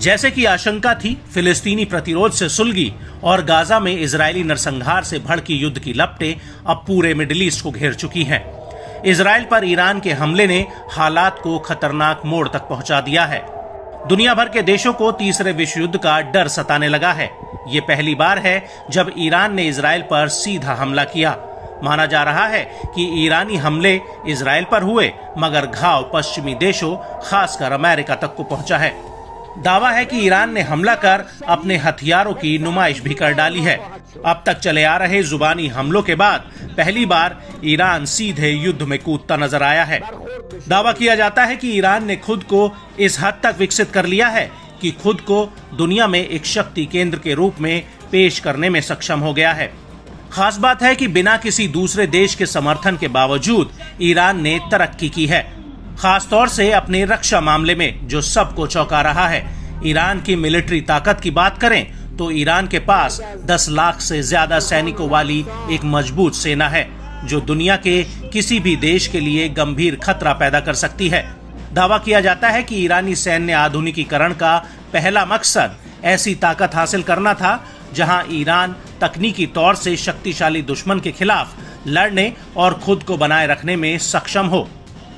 जैसे कि आशंका थी, फिलिस्तीनी प्रतिरोध से सुलगी और गाजा में इजरायली नरसंहार से भड़की युद्ध की लपटें अब पूरे मिडिल ईस्ट को घेर चुकी हैं। इजरायल पर ईरान के हमले ने हालात को खतरनाक मोड़ तक पहुंचा दिया है। दुनिया भर के देशों को तीसरे विश्व युद्ध का डर सताने लगा है। ये पहली बार है जब ईरान ने इजरायल पर सीधा हमला किया। माना जा रहा है कि ईरानी हमले इजरायल पर हुए, मगर घाव पश्चिमी देशों, खासकर अमेरिका तक को पहुंचा है। दावा है कि ईरान ने हमला कर अपने हथियारों की नुमाइश भी कर डाली है। अब तक चले आ रहे जुबानी हमलों के बाद पहली बार ईरान सीधे युद्ध में कूदता नजर आया है। दावा किया जाता है कि ईरान ने खुद को इस हद तक विकसित कर लिया है कि खुद को दुनिया में एक शक्ति केंद्र के रूप में पेश करने में सक्षम हो गया है। खास बात है कि बिना किसी दूसरे देश के समर्थन के बावजूद ईरान ने तरक्की की है, खास तौर से अपने रक्षा मामले में, जो सबको चौंका रहा है। ईरान की मिलिट्री ताकत की बात करें तो ईरान के पास 10 लाख से ज्यादा सैनिकों वाली एक मजबूत सेना है, जो दुनिया के किसी भी देश के लिए गंभीर खतरा पैदा कर सकती है। दावा किया जाता है कि ईरानी सैन्य आधुनिकीकरण का पहला मकसद ऐसी ताकत हासिल करना था जहां ईरान तकनीकी तौर से शक्तिशाली दुश्मन के खिलाफ लड़ने और खुद को बनाए रखने में सक्षम हो।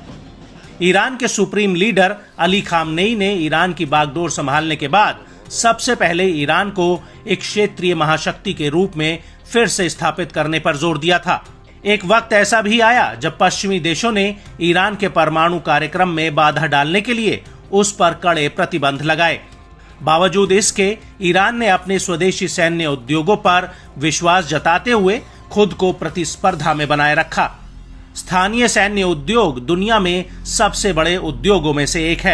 ईरान के सुप्रीम लीडर अली खामनेई ने ईरान की बागडोर संभालने के बाद सबसे पहले ईरान को एक क्षेत्रीय महाशक्ति के रूप में फिर से स्थापित करने पर जोर दिया था। एक वक्त ऐसा भी आया जब पश्चिमी देशों ने ईरान के परमाणु कार्यक्रम में बाधा डालने के लिए उस पर कड़े प्रतिबंध लगाए। बावजूद इसके ईरान ने अपने स्वदेशी सैन्य उद्योगों पर विश्वास जताते हुए खुद को प्रतिस्पर्धा में बनाए रखा। स्थानीय सैन्य उद्योग दुनिया में सबसे बड़े उद्योगों में से एक है।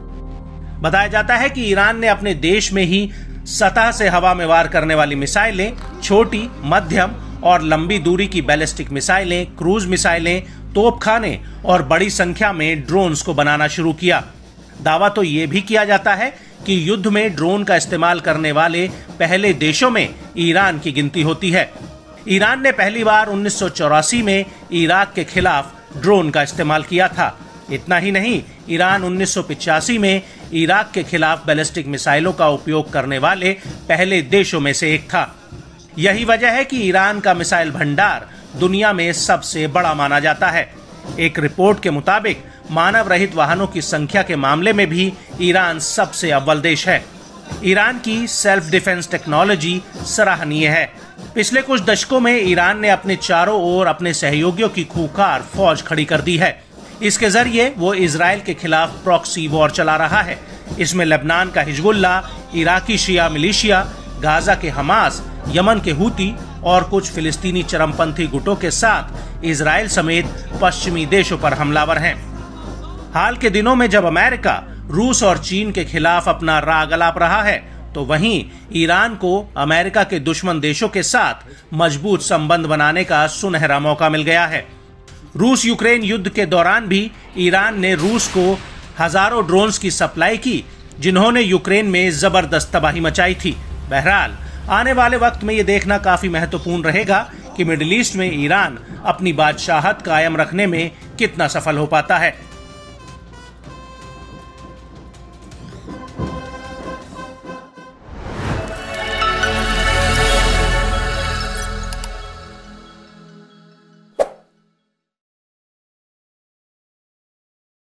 बताया जाता है कि ईरान ने अपने देश में ही सतह से हवा में वार करने वाली मिसाइलें, छोटी, मध्यम और लंबी दूरी की बैलिस्टिक मिसाइलें, क्रूज मिसाइलें, तोपखाने और बड़ी संख्या में ड्रोन्स को बनाना शुरू किया। दावा तो ये भी किया जाता है कि युद्ध में ड्रोन का इस्तेमाल करने वाले पहले देशों में ईरान की गिनती होती है। ईरान ने पहली बार 1984 में इराक के खिलाफ ड्रोन का इस्तेमाल किया था। इतना ही नहीं, ईरान 1985 में इराक के खिलाफ बैलिस्टिक मिसाइलों का उपयोग करने वाले पहले देशों में से एक था। यही वजह है कि ईरान का मिसाइल भंडार दुनिया में सबसे बड़ा माना जाता है। एक रिपोर्ट के मुताबिक मानव रहित वाहनों की संख्या के मामले में भी ईरान सबसे अव्वल देश है। ईरान की सेल्फ डिफेंस टेक्नोलॉजी सराहनीय है। पिछले कुछ दशकों में ईरान ने अपने चारों ओर अपने सहयोगियों की खूंखार फौज खड़ी कर दी है। इसके जरिए वो इजराइल के खिलाफ प्रॉक्सी वॉर चला रहा है। इसमें लेबनान का हिजबुल्ला, इराकी शिया मिलिशिया, गाजा के हमास, यमन के हूती और कुछ फिलिस्तीनी चरमपंथी गुटों के साथ इजराइल समेत पश्चिमी देशों पर हमलावर हैं। हाल के दिनों में जब अमेरिका रूस और चीन के खिलाफ अपना राग अलाप रहा है, तो वहीं ईरान को अमेरिका के दुश्मन देशों के साथ मजबूत संबंध बनाने का सुनहरा मौका मिल गया है। रूस यूक्रेन युद्ध के दौरान भी ईरान ने रूस को हजारों ड्रोन्स की सप्लाई की, जिन्होंने यूक्रेन में जबरदस्त तबाही मचाई थी। बहरहाल आने वाले वक्त में ये देखना काफी महत्वपूर्ण रहेगा कि मिडिल ईस्ट में ईरान अपनी बादशाहत कायम रखने में कितना सफल हो पाता है।